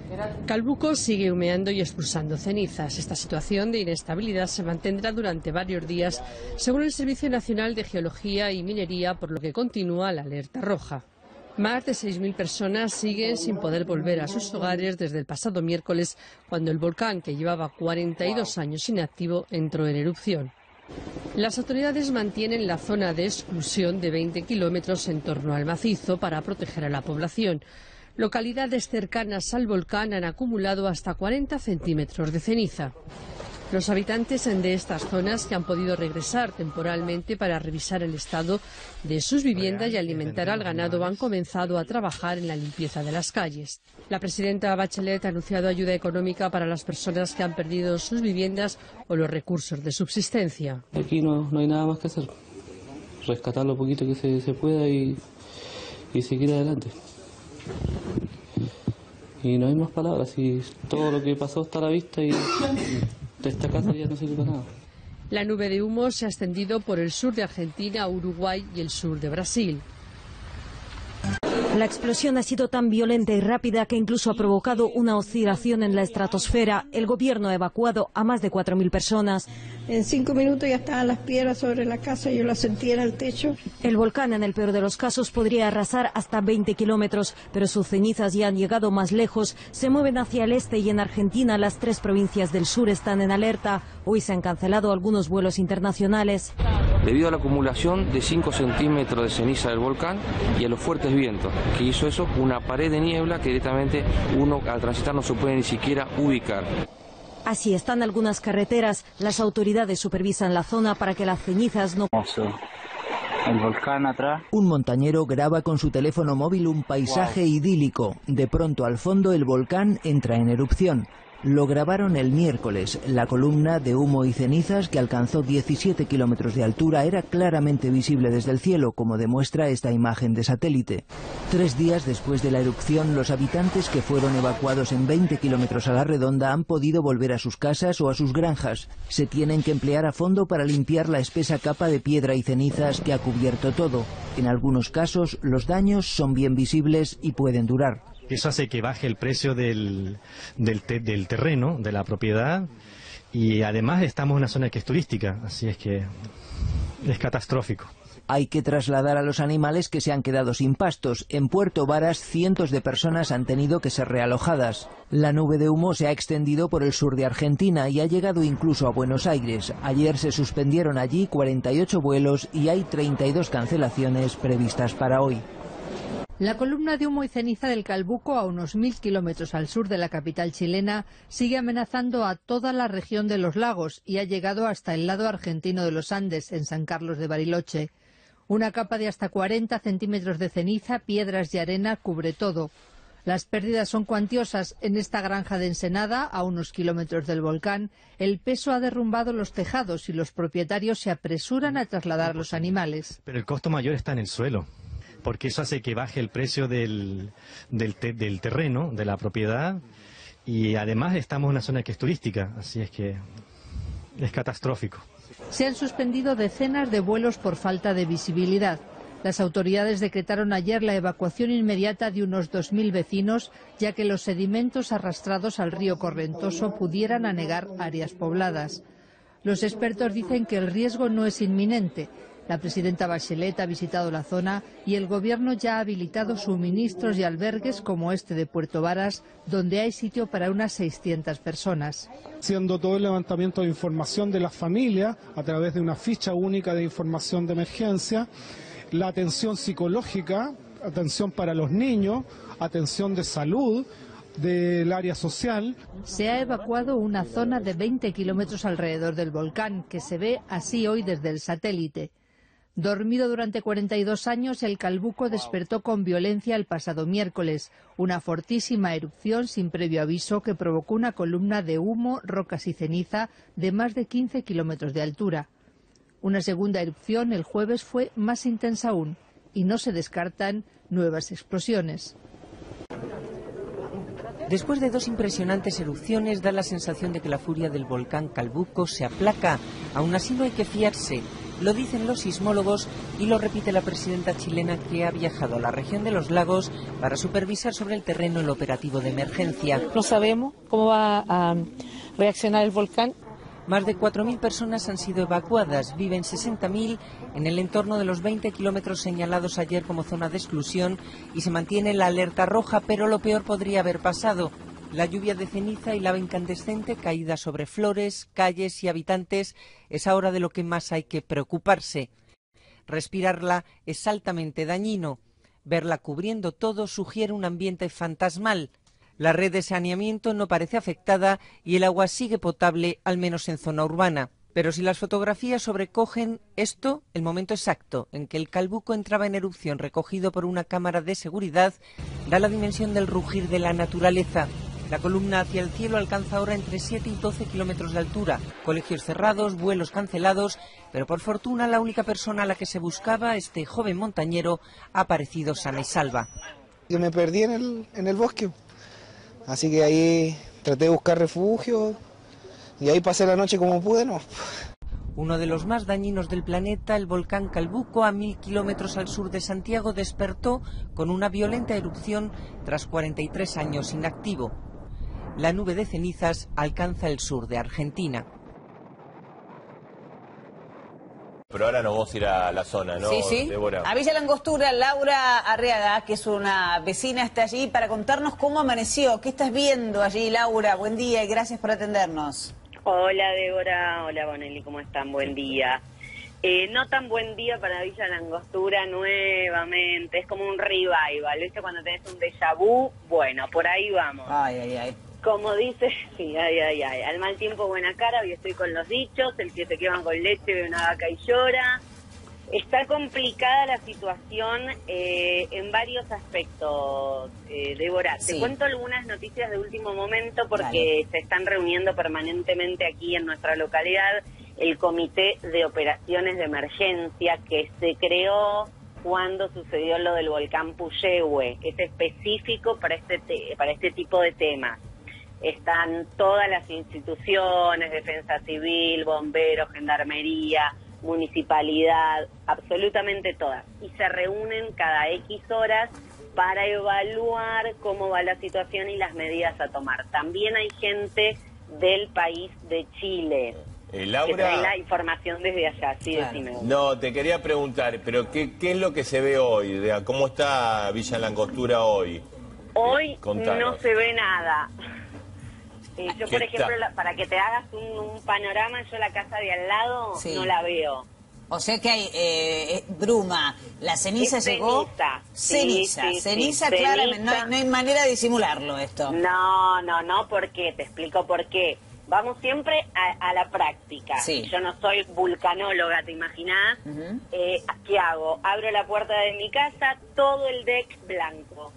Calbuco sigue humeando y expulsando cenizas. Esta situación de inestabilidad se mantendrá durante varios días, según el Servicio Nacional de Geología y Minería, por lo que continúa la alerta roja. Más de 6.000 personas siguen sin poder volver a sus hogares desde el pasado miércoles, cuando el volcán, que llevaba 42 años inactivo, entró en erupción. Las autoridades mantienen la zona de exclusión de 20 kilómetros en torno al macizo para proteger a la población. Localidades cercanas al volcán han acumulado hasta 40 centímetros de ceniza. Los habitantes de estas zonas, que han podido regresar temporalmente para revisar el estado de sus viviendas y alimentar al ganado, han comenzado a trabajar en la limpieza de las calles. La presidenta Bachelet ha anunciado ayuda económica para las personas que han perdido sus viviendas o los recursos de subsistencia. Aquí no hay nada más que hacer. Rescatar lo poquito que se pueda y seguir adelante. Y no hay más palabras, y todo lo que pasó está a la vista y de esta casa ya no sirve para nada. La nube de humo se ha extendido por el sur de Argentina, Uruguay y el sur de Brasil. La explosión ha sido tan violenta y rápida que incluso ha provocado una oscilación en la estratosfera. El gobierno ha evacuado a más de 4.000 personas. En 5 minutos ya estaban las piedras sobre la casa, yo las sentía en el techo. El volcán, en el peor de los casos, podría arrasar hasta 20 kilómetros, pero sus cenizas ya han llegado más lejos. Se mueven hacia el este y en Argentina las 3 provincias del sur están en alerta. Hoy se han cancelado algunos vuelos internacionales. Debido a la acumulación de 5 centímetros de ceniza del volcán y a los fuertes vientos, que hizo eso una pared de niebla que directamente uno al transitar no se puede ni siquiera ubicar. Así están algunas carreteras. Las autoridades supervisan la zona para que las cenizas no... El volcán atrás. Un montañero graba con su teléfono móvil un paisaje idílico. De pronto, al fondo, el volcán entra en erupción. Lo grabaron el miércoles. La columna de humo y cenizas, que alcanzó 17 kilómetros de altura, era claramente visible desde el cielo, como demuestra esta imagen de satélite. 3 días después de la erupción, los habitantes que fueron evacuados en 20 kilómetros a la redonda han podido volver a sus casas o a sus granjas. Se tienen que emplear a fondo para limpiar la espesa capa de piedra y cenizas que ha cubierto todo. En algunos casos, los daños son bien visibles y pueden durar. Eso hace que baje el precio del terreno, de la propiedad, y además estamos en una zona que es turística, así es que es catastrófico. Hay que trasladar a los animales que se han quedado sin pastos. En Puerto Varas, cientos de personas han tenido que ser realojadas. La nube de humo se ha extendido por el sur de Argentina y ha llegado incluso a Buenos Aires. Ayer se suspendieron allí 48 vuelos y hay 32 cancelaciones previstas para hoy. La columna de humo y ceniza del Calbuco, a unos 1.000 kilómetros al sur de la capital chilena, sigue amenazando a toda la región de los lagos y ha llegado hasta el lado argentino de los Andes, en San Carlos de Bariloche. Una capa de hasta 40 centímetros de ceniza, piedras y arena cubre todo. Las pérdidas son cuantiosas. En esta granja de Ensenada, a unos kilómetros del volcán, el peso ha derrumbado los tejados y los propietarios se apresuran a trasladar los animales. Pero el costo mayor está en el suelo, porque eso hace que baje el precio del terreno, de la propiedad, y además estamos en una zona que es turística, así es que es catastrófico. Se han suspendido decenas de vuelos por falta de visibilidad. Las autoridades decretaron ayer la evacuación inmediata de unos 2.000 vecinos, ya que los sedimentos arrastrados al río Correntoso pudieran anegar áreas pobladas. Los expertos dicen que el riesgo no es inminente. La presidenta Bachelet ha visitado la zona y el gobierno ya ha habilitado suministros y albergues como este de Puerto Varas, donde hay sitio para unas 600 personas. Haciendo todo el levantamiento de información de las familias a través de una ficha única de información de emergencia, la atención psicológica, atención para los niños, atención de salud, del área social. Se ha evacuado una zona de 20 kilómetros alrededor del volcán, que se ve así hoy desde el satélite. Dormido durante 42 años, el Calbuco despertó con violencia el pasado miércoles, una fortísima erupción sin previo aviso que provocó una columna de humo, rocas y ceniza de más de 15 kilómetros de altura. Una segunda erupción el jueves fue más intensa aún y no se descartan nuevas explosiones. Después de 2 impresionantes erupciones, da la sensación de que la furia del volcán Calbuco se aplaca. Aún así no hay que fiarse. Lo dicen los sismólogos y lo repite la presidenta chilena, que ha viajado a la región de los lagos para supervisar sobre el terreno el operativo de emergencia. No sabemos cómo va a reaccionar el volcán. Más de 4.000 personas han sido evacuadas, viven 60.000 en el entorno de los 20 kilómetros señalados ayer como zona de exclusión y se mantiene la alerta roja, pero lo peor podría haber pasado. La lluvia de ceniza y lava incandescente caída sobre flores, calles y habitantes es ahora de lo que más hay que preocuparse. Respirarla es altamente dañino. Verla cubriendo todo sugiere un ambiente fantasmal. La red de saneamiento no parece afectada y el agua sigue potable, al menos en zona urbana. Pero si las fotografías sobrecogen esto, el momento exacto en que el Calbuco entraba en erupción recogido por una cámara de seguridad, da la dimensión del rugir de la naturaleza. La columna hacia el cielo alcanza ahora entre 7 y 12 kilómetros de altura. Colegios cerrados, vuelos cancelados, pero por fortuna la única persona a la que se buscaba, este joven montañero, ha aparecido sana y salva. Yo me perdí en el bosque. Así que ahí traté de buscar refugio y ahí pasé la noche como pude, ¿no? Uno de los más dañinos del planeta, el volcán Calbuco, a 1000 kilómetros al sur de Santiago, despertó con una violenta erupción tras 43 años inactivo. La nube de cenizas alcanza el sur de Argentina. Pero ahora nos vamos a ir a la zona, ¿no, sí. Débora? A Villa Langostura, Laura Arriaga, que es una vecina, está allí para contarnos cómo amaneció. ¿Qué estás viendo allí, Laura? Buen día y gracias por atendernos. Hola, Débora. Hola, Bonelli. ¿Cómo están? Buen día. No tan buen día para Villa Langostura nuevamente. Es como un revival. ¿Viste? Cuando tenés un déjà vu, bueno, por ahí vamos. Ay. Como dice, sí, ay. Al mal tiempo, buena cara. Hoy estoy con los dichos. El que se queman con leche ve una vaca y llora. Está complicada la situación en varios aspectos, Débora. Sí. Te cuento algunas noticias de último momento porque se están reuniendo permanentemente aquí en nuestra localidad el Comité de Operaciones de Emergencia que se creó cuando sucedió lo del volcán Puyehue. Es específico para este tipo de temas. Están todas las instituciones, Defensa Civil, Bomberos, Gendarmería, Municipalidad, absolutamente todas. Y se reúnen cada X horas para evaluar cómo va la situación y las medidas a tomar. También hay gente del país de Chile Laura, que trae la información desde allá. Sí, decime. No, te quería preguntar, pero ¿qué es lo que se ve hoy? ¿Cómo está Villa Langostura hoy? Hoy Contanos. no se ve nada. Yo, por ejemplo, para que te hagas un panorama, yo la casa de al lado no la veo. O sea que hay bruma. La ceniza llegó. Ceniza, claramente. No hay manera de disimularlo esto. No, ¿por qué? Te explico por qué. Vamos siempre a la práctica. Sí. Yo no soy vulcanóloga, ¿te imaginás? ¿Qué hago? Abro la puerta de mi casa, todo el deck blanco.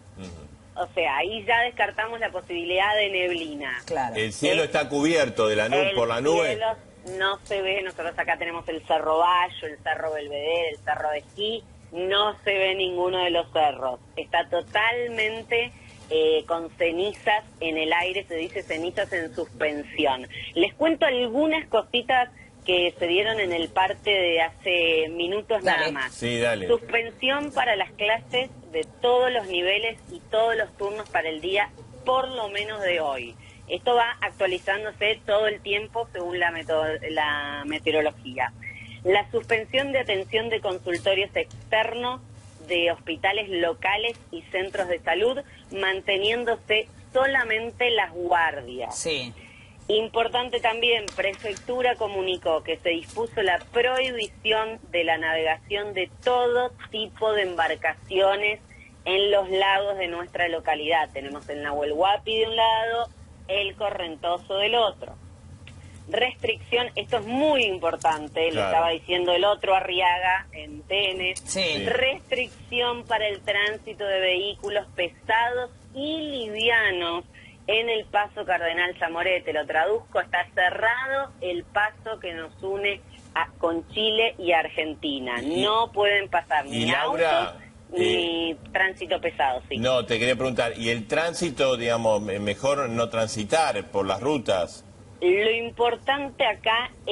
O sea, ahí ya descartamos la posibilidad de neblina. Claro. El cielo está cubierto de la nube, por la nube. El cielo no se ve. Nosotros acá tenemos el Cerro Bayo, el Cerro Belvedere, el Cerro de Esquí. No se ve ninguno de los cerros. Está totalmente con cenizas en el aire, se dice cenizas en suspensión. Les cuento algunas cositas que se dieron en el parte de hace minutos nada más. Sí, dale. Suspensión para las clases de todos los niveles y todos los turnos para el día, por lo menos de hoy. Esto va actualizándose todo el tiempo según la meteorología. La suspensión de atención de consultorios externos de hospitales locales y centros de salud, manteniéndose solamente las guardias. Sí. Importante también, Prefectura comunicó que se dispuso la prohibición de la navegación de todo tipo de embarcaciones en los lagos de nuestra localidad. Tenemos el Nahuel Huapi de un lado, el Correntoso del otro. Restricción, esto es muy importante, lo estaba diciendo el otro Arriaga en TN. Sí. Restricción para el tránsito de vehículos pesados y livianos en el paso Cardenal Zamoret. Te lo traduzco, está cerrado el paso que nos une con Chile y Argentina. No pueden pasar ni autos ni tránsito pesado. Sí. No, te quería preguntar, ¿y el tránsito, digamos, mejor no transitar por las rutas? Lo importante acá es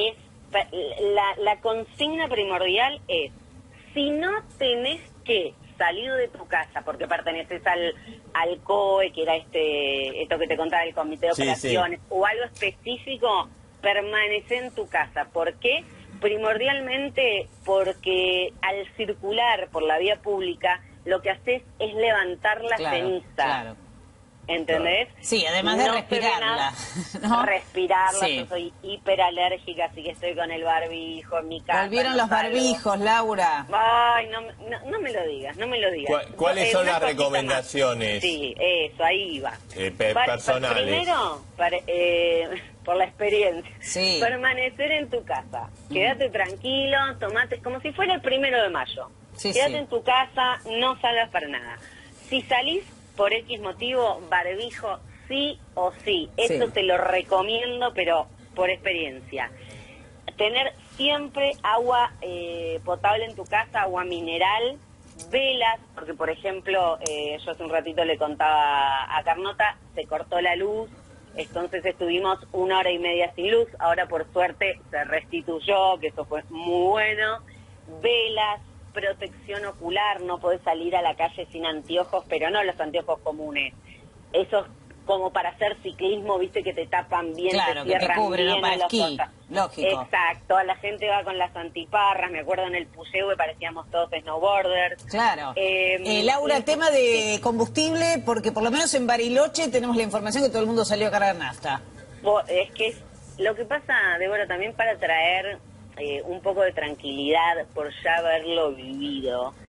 La consigna primordial es, si no tenés que salir de tu casa porque perteneces al COE, que era esto que te contaba el comité de operaciones, o algo específico, permanece en tu casa. ¿Por qué? Primordialmente porque al circular por la vía pública lo que haces es levantar la ceniza. Claro. ¿Entendés? Sí, además de respirarla. ¿No? Respirarla, Sí. yo soy hiperalérgica, así que estoy con el barbijo en mi casa. Volvieron los barbijos, Laura. Ay, no me lo digas, no me lo digas. ¿Cuáles son Una las cosita recomendaciones? más. Sí, eso, ahí iba. Personales. Primero, por la experiencia, permanecer en tu casa. Quédate tranquilo, tomate, como si fuera el 1 de mayo. Quédate en tu casa, no salgas para nada. Si salís por X motivo, barbijo sí o sí. Eso te lo recomiendo, pero por experiencia. Tener siempre agua potable en tu casa, agua mineral, velas, porque por ejemplo, yo hace un ratito le contaba a Carnota, se cortó la luz, entonces estuvimos 1 hora y media sin luz, ahora por suerte se restituyó, que eso fue muy bueno. Velas, protección ocular, no podés salir a la calle sin anteojos, pero no los anteojos comunes. Esos como para hacer ciclismo, viste, que te tapan bien, claro, te cierran que te cubren, bien no para los esquí, cosas. lógico. Exacto, la gente va con las antiparras, me acuerdo en el Puyehue parecíamos todos snowboarders. Claro. Laura, tema de combustible, porque por lo menos en Bariloche tenemos la información que todo el mundo salió a cargar nafta. Es que lo que pasa, Débora, también para traer un poco de tranquilidad por ya haberlo vivido.